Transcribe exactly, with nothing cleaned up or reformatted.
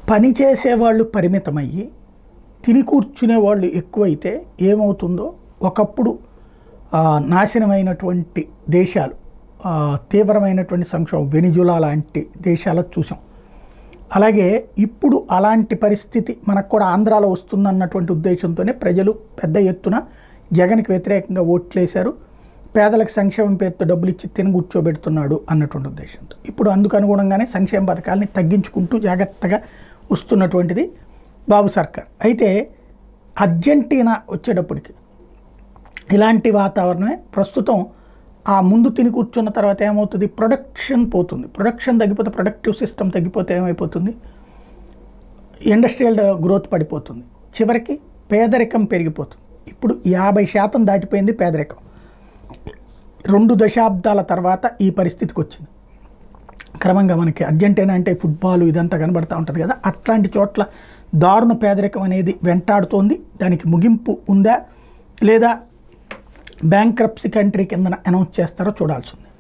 పని చేసేవాళ్ళు పరిమితమయ్యి తిని కూర్చునే వాళ్ళు ఎక్కువైతే ఏమవుతుందో ఒకప్పుడు నాశనమైనటువంటి దేశాలు, తీవ్రమైనటువంటి సంక్షోభం వెనిజులా లాంటి దేశాలు చూసాం. అలాగే ఇప్పుడు అలాంటి పరిస్థితి మనకు కూడా ఆంధ్రాలో వస్తుందన్నటువంటి ఉద్దేశంతోనే ప్రజలు పెద్ద ఎత్తున జగన్కి వ్యతిరేకంగా ఓట్లేశారు. పేదలకు సంక్షేమం పేరుతో డబ్బులు ఇచ్చి తిని కూర్చోబెడుతున్నాడు అన్నటువంటి ఉద్దేశంతో ఇప్పుడు అందుకు అనుగుణంగానే సంక్షేమ పథకాలని తగ్గించుకుంటూ జాగ్రత్తగా వస్తున్నటువంటిది బాబు సర్కార్. అయితే అర్జెంటీనా వచ్చేటప్పటికి ఇలాంటి వాతావరణమే ప్రస్తుతం. ఆ ముందు తిని కూర్చున్న తర్వాత ఏమవుతుంది, ప్రొడక్షన్ పోతుంది. ప్రొడక్షన్ తగ్గిపోతే, ప్రొడక్టివ్ సిస్టమ్ తగ్గిపోతే ఏమైపోతుంది, ఇండస్ట్రియల్ గ్రోత్ పడిపోతుంది. చివరికి పేదరికం పెరిగిపోతుంది. ఇప్పుడు యాభై శాతం దాటిపోయింది పేదరికం. రెండు దశాబ్దాల తర్వాత ఈ పరిస్థితికి వచ్చింది. క్రమంగా మనకి అర్జెంటీనా అంటే ఫుట్బాల్ ఇదంతా కనబడుతూ ఉంటుంది కదా, అట్లాంటి చోట్ల దారుణ పేదరికం అనేది వెంటాడుతోంది. దానికి ముగింపు ఉందా లేదా బ్యాంక్రప్సీ కంట్రీ కింద అనౌన్స్ చేస్తారో చూడాల్సి ఉంది.